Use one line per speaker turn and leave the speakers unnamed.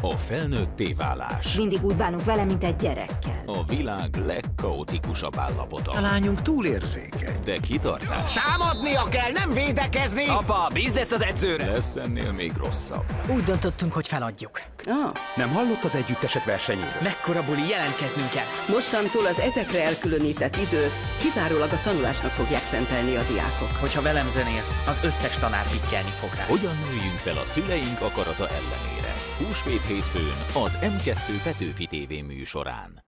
A felnőtté válás.
Mindig úgy bánunk vele, mint egy gyerekkel.
A világ legkaotikusabb állapota.
A lányunk túlérzékeny.
De kitartás.
Támadnia kell, nem védekezni!
Apa, bízd ezt az edzőre!
Lesz ennél még rosszabb.
Úgy döntöttünk, hogy feladjuk.
Nem hallott az együttesek versenyéről? Mekkora buli, jelentkeznünk kell!
Mostantól az ezekre elkülönített időt kizárólag a tanulásnak fogják szentelni a diákok.
Hogyha velem zenélsz, az összes tanár pikkelni fog rá.
Hogyan nőjünk fel a szüleink akarata ellenére? Húsvét hétfőn az M2 Petőfi TV műsorán.